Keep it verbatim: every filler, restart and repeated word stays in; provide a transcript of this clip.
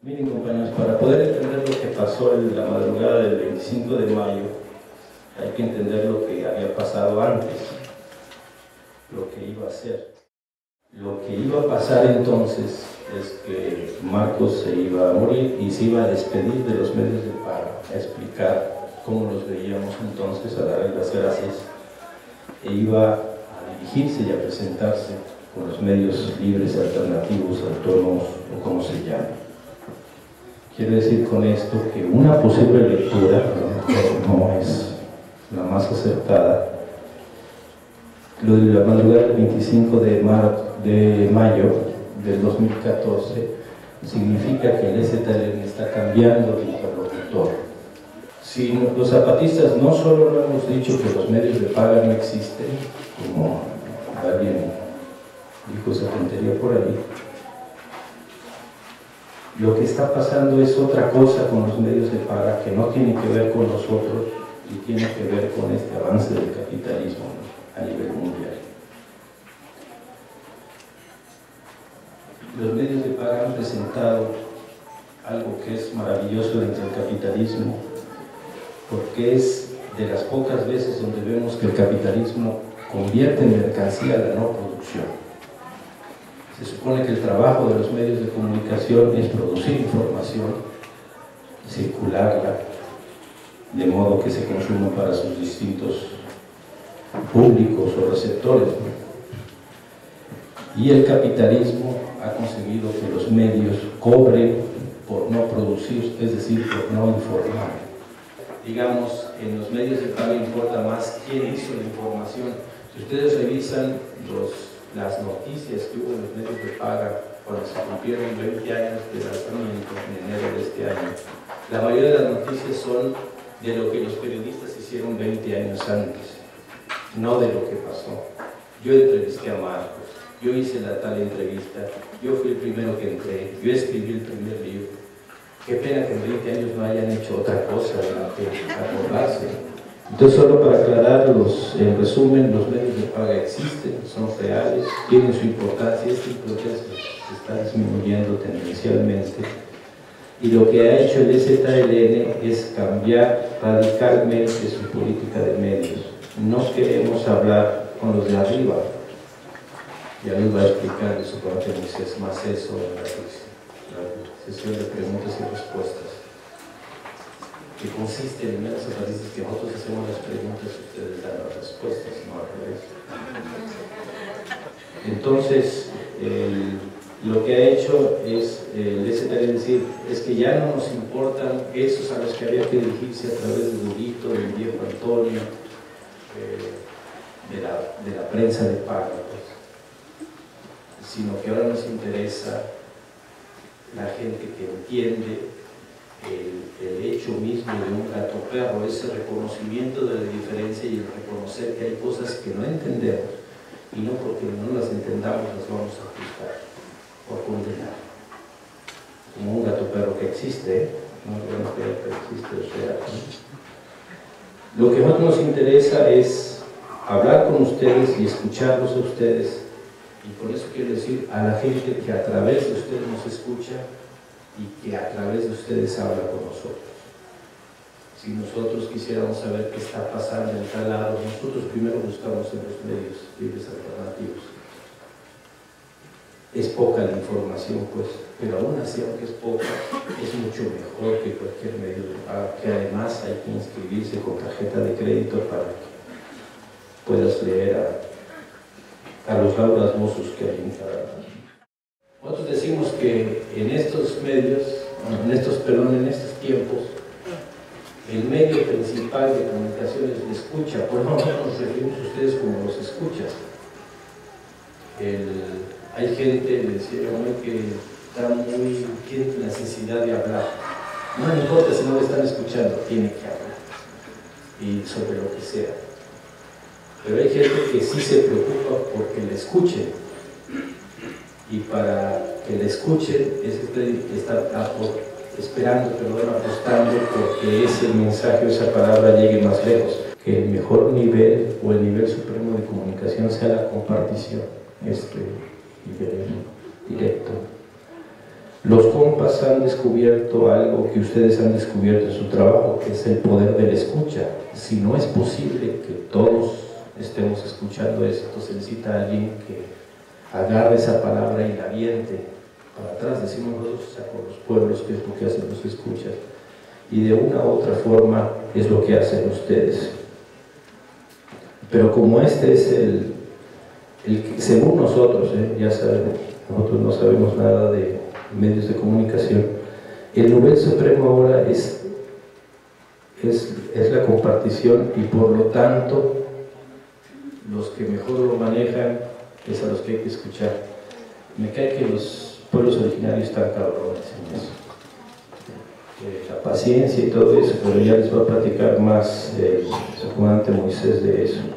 Miren, compañeros, para poder entender lo que pasó en la madrugada del veinticinco de mayo, hay que entender lo que había pasado antes, lo que iba a ser. Lo que iba a pasar entonces es que Marcos se iba a morir y se iba a despedir de los medios de pago, a explicar cómo los veíamos entonces, a darle las gracias, e iba a dirigirse y a presentarse con los medios libres, alternativos, autónomos o como se llame. Quiero decir con esto que una posible lectura, no, no es la más acertada, lo de la madrugada del veinticinco de, mar, de mayo del dos mil catorce significa que el E Z L N está cambiando de interlocutor. Si los zapatistas no solo lo hemos dicho que los medios de paga no existen, como alguien dijo esa tontería por ahí, lo que está pasando es otra cosa con los medios de paga que no tiene que ver con nosotros y tiene que ver con este avance del capitalismo a nivel mundial. Los medios de paga han presentado algo que es maravilloso dentro del capitalismo, porque es de las pocas veces donde vemos que el capitalismo convierte en mercancía la no producción. Se supone que el trabajo de los medios de comunicación es producir información, circularla, de modo que se consuma para sus distintos públicos o receptores, ¿no? Y el capitalismo ha conseguido que los medios cobren por no producir, es decir, por no informar. Digamos, en los medios de paga importa más quién hizo la información. Si ustedes revisan los, las noticias que hubo en los medios de paga cuando se cumplieron veinte años de lanzamiento en enero de este año, la mayoría de las noticias son de lo que los periodistas hicieron veinte años antes, no de lo que pasó. Yo entrevisté a Marcos, yo hice la tal entrevista, yo fui el primero que entré, yo escribí el primer libro. Qué pena que en veinte años no hayan hecho otra cosa de la que acordarse. Entonces, solo para aclararlos, en resumen, los medios de paga existen, son reales, tienen su importancia, este proceso se está disminuyendo tendencialmente. Y lo que ha hecho el E Z L N es cambiar radicalmente su política de medios. No queremos hablar con los de arriba. Ya les voy a explicar, supongo que es más eso en la, la sesión de preguntas y respuestas, que consiste en menos zapatistas que nosotros hacemos las preguntas y ustedes dan las respuestas, no al revés. Entonces, el, lo que ha hecho es el E Z L N decir, es que ya no nos importan esos a los que había que dirigirse a través de Durito, del viejo Antonio, eh, de, la, de la prensa de paga, pues, sino que ahora nos interesa la gente que entiende el, el hecho mismo de un gato perro, ese reconocimiento de la diferencia y el reconocer que hay cosas que no entendemos y no porque no las entendamos las vamos a juzgar o condenar, como un gato perro que existe, no podemos creer que existe, o sea, ¿no? Lo que más nos interesa es hablar con ustedes y escucharlos a ustedes. Y por eso quiero decir a la gente que a través de ustedes nos escucha y que a través de ustedes habla con nosotros. Si nosotros quisiéramos saber qué está pasando en tal lado, nosotros primero buscamos en los medios libres alternativos. Es poca la información, pues, pero aún así, aunque es poca, es mucho mejor que cualquier medio de pago, que además hay que inscribirse con tarjeta de crédito para que puedas leer a a los laudas mozos que hay en cada. Nosotros decimos que en estos medios, en estos, perdón, en estos tiempos, el medio principal de comunicación es la escucha, por lo menos nos referimos a ustedes como los escuchas. El, hay gente, le decía yo, que está muy, tiene la necesidad de hablar. No me importa si no le están escuchando, tiene que hablar. Y sobre lo que sea. Pero hay gente que sí se preocupa porque le escuchen, y para que le escuchen es que está esperando, perdón, apostando porque ese mensaje o esa palabra llegue más lejos, que el mejor nivel o el nivel supremo de comunicación sea la compartición, este nivel directo. Los compas han descubierto algo que ustedes han descubierto en su trabajo, que es el poder de la escucha. Si no es posible que todos estemos escuchando esto, se necesita alguien que agarre esa palabra y la aviente para atrás. Decimos nosotros con los pueblos, que es lo que hacen los escuchas, y de una u otra forma es lo que hacen ustedes. Pero como este es el, el que, según nosotros, ¿eh? ya saben, nosotros no sabemos nada de medios de comunicación, el nivel supremo ahora es, es, es la compartición, y por lo tanto los que mejor lo manejan es a los que hay que escuchar. Me cae que los pueblos originarios están cabrones en eso, eh, la paciencia y todo eso, pero ya les va a platicar más el comandante Moisés de eso.